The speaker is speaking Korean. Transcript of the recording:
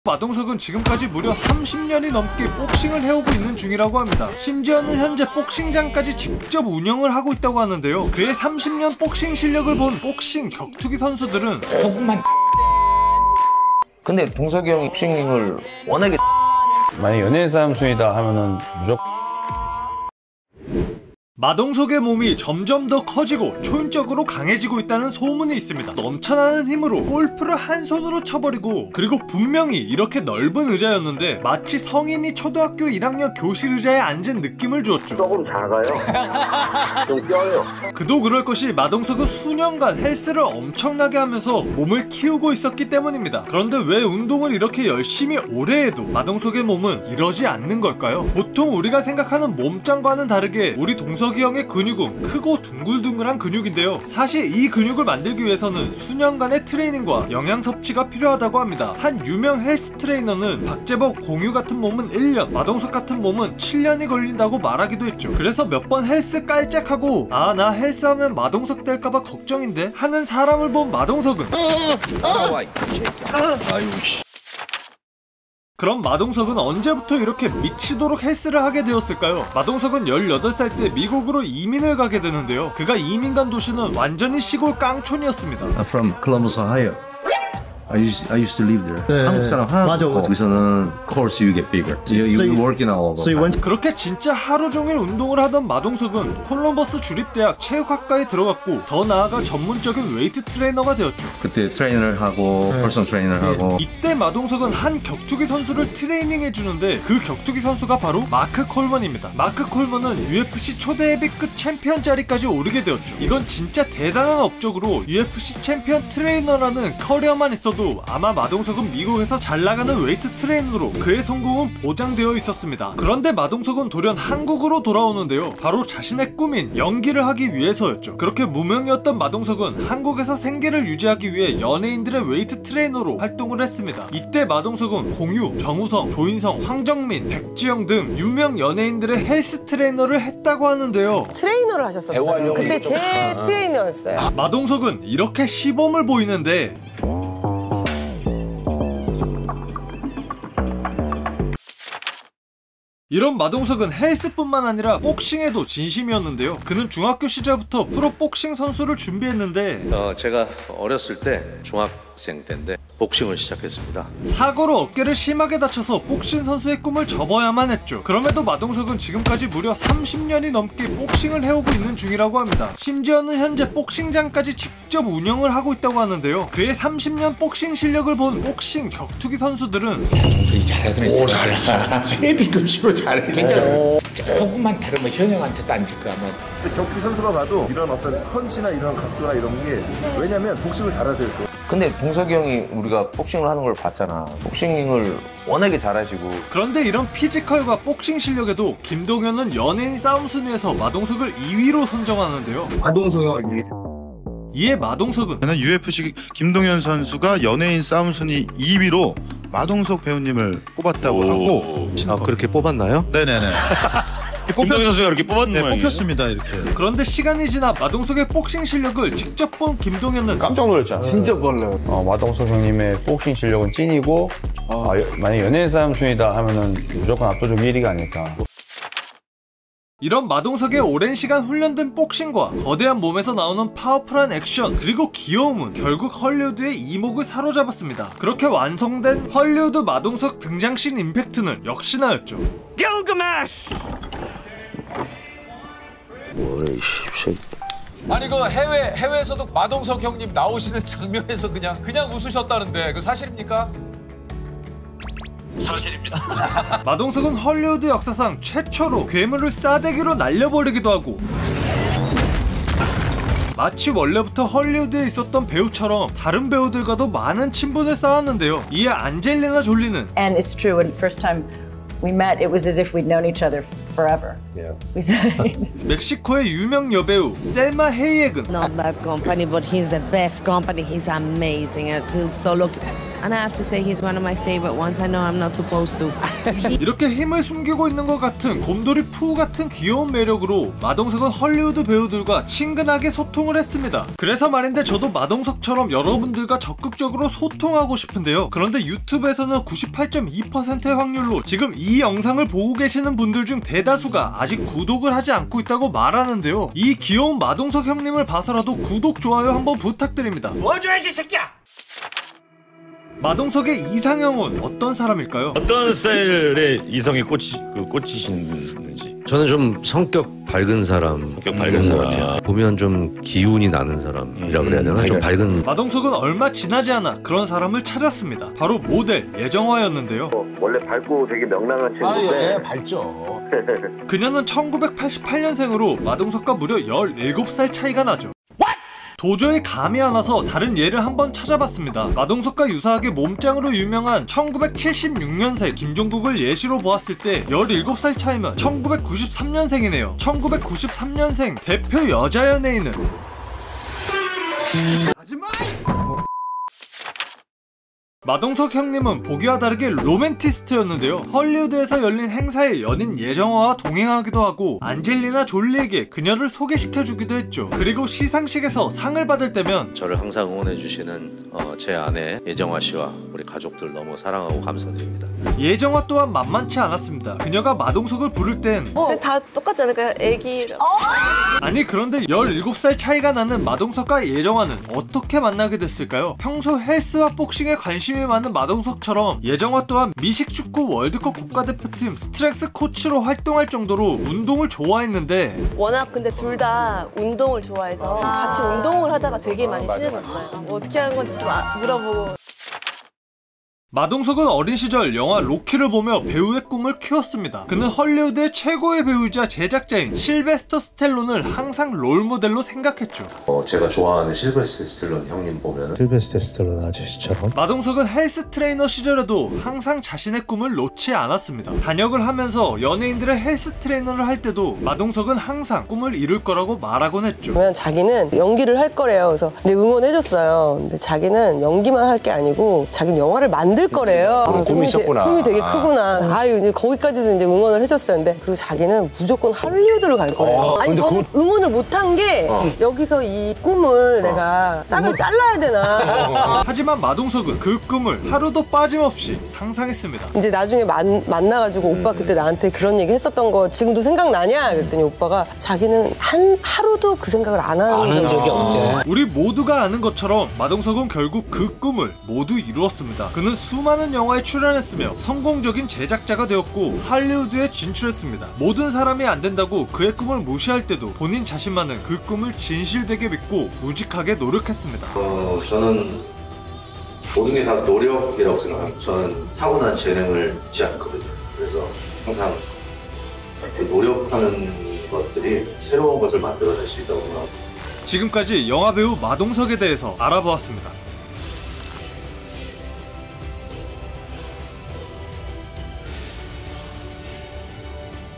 마동석은 지금까지 무려 30년이 넘게 복싱을 해오고 있는 중이라고 합니다. 심지어는 현재 복싱장까지 직접 운영을 하고 있다고 하는데요. 그의 30년 복싱 실력을 본 복싱 격투기 선수들은 조금만. 근데 동석이 형이 복싱을 워낙에 만약 연예인 싸움 순위다 하면은 무조건 마동석의 몸이 점점 더 커지고 초인적으로 강해지고 있다는 소문이 있습니다. 넘쳐나는 힘으로 골프를 한 손으로 쳐버리고, 그리고 분명히 이렇게 넓은 의자였는데 마치 성인이 초등학교 1학년 교실 의자에 앉은 느낌을 주었죠. 조금 작아요. 좀 껴요. 그도 그럴 것이 마동석은 수년간 헬스를 엄청나게 하면서 몸을 키우고 있었기 때문입니다. 그런데 왜 운동을 이렇게 열심히 오래 해도 마동석의 몸은 이러지 않는 걸까요? 보통 우리가 생각하는 몸짱과는 다르게 우리 동석이 형의 근육은 크고 둥글둥글한 근육인데요. 사실 이 근육을 만들기 위해서는 수년간의 트레이닝과 영양 섭취가 필요하다고 합니다. 한 유명 헬스 트레이너는 박재복 공유 같은 몸은 1년, 마동석 같은 몸은 7년이 걸린다고 말하기도 했죠. 그래서 몇 번 헬스 깔짝하고 아, 나 헬스하면 마동석 될까봐 걱정인데 하는 사람을 본 마동석은 그럼 마동석은 언제부터 이렇게 미치도록 헬스를 하게 되었을까요? 마동석은 18살 때 미국으로 이민을 가게 되는데요. 그가 이민 간 도시는 완전히 시골 깡촌이었습니다. I'm from Columbus, Ohio. I used to live there. 네, 한국 사람 하나도 없고 거기서는 of course you get bigger. You working all over. 그렇게 진짜 하루 종일 운동을 하던 마동석은 콜럼버스 주립대학 체육학과에 들어갔고 더 나아가 전문적인 웨이트 트레이너가 되었죠. 그때 트레이너를 하고 퍼스널 트레이너를 하고. 이때 마동석은 한 격투기 선수를 트레이닝해 주는데 그 격투기 선수가 바로 마크 콜먼입니다. 마크 콜먼은 UFC 초대 헤비급 챔피언 자리까지 오르게 되었죠. 이건 진짜 대단한 업적으로 UFC 챔피언 트레이너라는 커리어만 있어도 아마 마동석은 미국에서 잘 나가는 웨이트 트레이너로 그의 성공은 보장되어 있었습니다. 그런데 마동석은 돌연 한국으로 돌아오는데요. 바로 자신의 꿈인 연기를 하기 위해서였죠. 그렇게 무명이었던 마동석은 한국에서 생계를 유지하기 위해 연예인들의 웨이트 트레이너로 활동을 했습니다. 이때 마동석은 공유, 정우성, 조인성, 황정민, 백지영 등 유명 연예인들의 헬스 트레이너를 했다고 하는데요. 트레이너를 하셨었어요. 그때 제 트레이너였어요. 마동석은 이렇게 시범을 보이는데 이런 마동석은 헬스뿐만 아니라 복싱에도 진심이었는데요. 그는 중학교 시절부터 프로 복싱 선수를 준비했는데 제가 어렸을 때 중학생 때인데 복싱을 시작했습니다. 사고로 어깨를 심하게 다쳐서 복싱 선수의 꿈을 접어야만 했죠. 그럼에도 마동석은 지금까지 무려 30년이 넘게 복싱을 해오고 있는 중이라고 합니다. 심지어는 현재 복싱장까지 직접 운영을 하고 있다고 하는데요. 그의 30년 복싱 실력을 본 복싱 격투기 선수들은 동석이 잘하더니. 오, 잘했어. 헤비급 치고 잘해. 조금만 다르면 현영한테도 안 질 거야. 격투기 선수가 봐도 이런 어떤 펀치나 이런 각도나 이런 게 왜냐면 복싱을 잘하세요. 근데 동석이 형이 우리가 복싱을 하는 걸 봤잖아. 복싱을 워낙에 잘하시고. 그런데 이런 피지컬과 복싱 실력에도 김동현은 연예인 싸움 순위에서 마동석을 2위로 선정하는데요. 이에 마동석은 저는 UFC 김동현 선수가 연예인 싸움 순위 2위로 마동석 배우님을 뽑았다고 하고. 아, 그렇게 뽑았나요? 네네네. 김동현 선수가 이렇게 뽑았는 네, 모양이에요. 뽑혔습니다. 이렇게. 그런데 시간이 지나 마동석의 복싱 실력을 직접 본 김동현은 깜짝 놀랐잖아. 진짜 놀라요. 마동석 형님의 복싱 실력은 찐이고 만약 연예인 싸움 순위다 하면은 무조건 압도적 1위가 아닐까. 이런 마동석의 오랜 시간 훈련된 복싱과 거대한 몸에서 나오는 파워풀한 액션 그리고 귀여움은 결국 헐리우드의 이목을 사로잡았습니다. 그렇게 완성된 헐리우드 마동석 등장씬 임팩트는 역시나였죠. 아니 그 해외에서도 마동석 형님 나오시는 장면에서 그냥 웃으셨다는데 그 사실입니까? 사실입니다. 마동석은 헐리우드 역사상 최초로 괴물을 싸대기로 날려버리기도 하고 마치 원래부터 헐리우드에 있었던 배우처럼 다른 배우들과도 많은 친분을 쌓았는데요. 이에 안젤리나 졸리는 And it's true, when first time we met, it was as if we'd known each other forever. Yeah. We say. 멕시코의 유명 여배우 셀마 헤이액은 Not bad company, but he's the best company. He's amazing. It feels so lucky. And I have to say he's one of my favorite ones. I know I'm not supposed to. 이렇게 힘을 숨기고 있는 것 같은 곰돌이 푸 같은 귀여운 매력으로 마동석은 헐리우드 배우들과 친근하게 소통을 했습니다. 그래서 말인데 저도 마동석처럼 여러분들과 적극적으로 소통하고 싶은데요. 그런데 유튜브에서는 98.2%의 확률로 지금 이 영상을 보고 계시는 분들 중 대다수가 아직 구독을 하지 않고 있다고 말하는데요. 이 귀여운 마동석 형님을 봐서라도 구독, 좋아요 한번 부탁드립니다. 도와줘야지 새끼야. 마동석의 이상형은 어떤 사람일까요? 어떤 스타일의 이성이 꽂히시는지. 저는 좀 성격 밝은 사람, 밝은 사람 같아요. 보면 좀 기운이 나는 사람이라 그래야 되나? 좀 밝은. 마동석은 얼마 지나지 않아 그런 사람을 찾았습니다. 바로 모델 예정화였는데요. 원래 밝고 되게 명랑한 친구인데 밝죠. 그녀는 1988년생으로 마동석과 무려 17살 차이가 나죠. 도저히 감이 안 와서 다른 예를 한번 찾아봤습니다. 마동석과 유사하게 몸짱으로 유명한 1976년생 김종국을 예시로 보았을 때 17살 차이면 1993년생이네요. 1993년생 대표 여자 연예인은 마동석 형님은 보기와 다르게 로맨티스트였는데요. 헐리우드에서 열린 행사에 연인 예정화와 동행하기도 하고 안젤리나 졸리에게 그녀를 소개시켜주기도 했죠. 그리고 시상식에서 상을 받을 때면 저를 항상 응원해주시는 제 아내 예정화 씨와 우리 가족들 너무 사랑하고 감사드립니다. 예정화 또한 만만치 않았습니다. 그녀가 마동석을 부를 땐 다 똑같지 않을까요? 애기. 아니 그런데 17살 차이가 나는 마동석과 예정화는 어떻게 만나게 됐을까요? 평소 헬스와 복싱에 관심이 많은 마동석처럼 예정화 또한 미식축구 월드컵 국가대표팀 스트렝스 코치로 활동할 정도로 운동을 좋아했는데 워낙 근데 둘 다 운동을 좋아해서 같이 운동을 하다가 되게 많이 친해졌어요. 뭐 어떻게 하는 건지 좀 물어보고. 마동석은 어린 시절 영화 로키를 보며 배우의 꿈을 키웠습니다. 그는 헐리우드의 최고의 배우이자 제작자인 실베스터 스텔론을 항상 롤모델로 생각했죠. 제가 좋아하는 실베스터 스텔론 형님 보면 실베스터 스텔론 아저씨처럼. 마동석은 헬스 트레이너 시절에도 항상 자신의 꿈을 놓지 않았습니다. 단역을 하면서 연예인들의 헬스 트레이너를 할 때도 마동석은 항상 꿈을 이룰 거라고 말하곤 했죠. 그러면 자기는 연기를 할 거래요. 그래서 근데 응원해줬어요. 근데 자기는 연기만 할 게 아니고 자기는 영화를 만들 거래요. 꿈이 있었구나. 꿈이 되게 크구나. 아유, 이제 거기까지도 이제 응원을 해줬었는데 그리고 자기는 무조건 할리우드를 갈 거래요. 아니 저는 응원을 못한 게 여기서 이 꿈을 내가 싹을 잘라야 되나. 하지만 마동석은 그 꿈을 하루도 빠짐없이 상상했습니다. 이제 나중에 만나가지고 오빠 그때 나한테 그런 얘기 했었던 거 지금도 생각나냐? 그랬더니 오빠가 자기는 하루도 그 생각을 안 하는 적이 없대. 우리 모두가 아는 것처럼 마동석은 결국 그 꿈을 모두 이루었습니다. 그는 수많은 영화에 출연했으며 성공적인 제작자가 되었고 할리우드에 진출했습니다. 모든 사람이 안 된다고 그의 꿈을 무시할 때도 본인 자신만은 그 꿈을 진실되게 믿고 우직하게 노력했습니다. 저는 모든 게 다 노력이라고 생각합니다. 저는 타고난 재능을 믿지 않거든요. 그래서 항상 노력하는 것들이 새로운 것을 만들어낼 수 있다고 생각합니다. 지금까지 영화배우 마동석에 대해서 알아보았습니다.